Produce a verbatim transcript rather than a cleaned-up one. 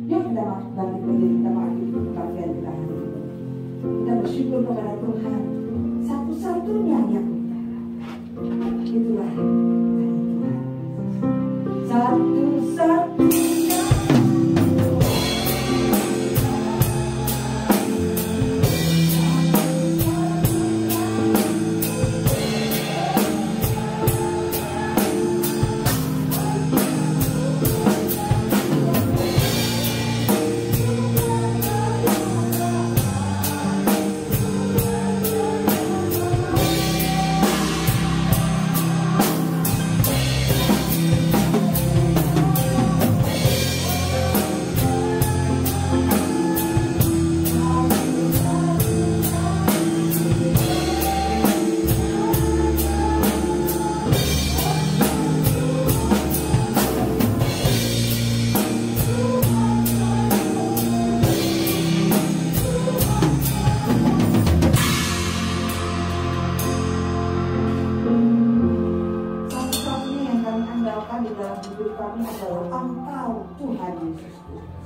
Yuk kita bangkit berdiri, kita bangkit kebaktian kita hari ini. Kita bersyukur kepada Tuhan, satu-satunya yang itulah dari Tuhan. Satu-satunya. Di dalam hidup kami adalah Engkau, Tuhan Yesus.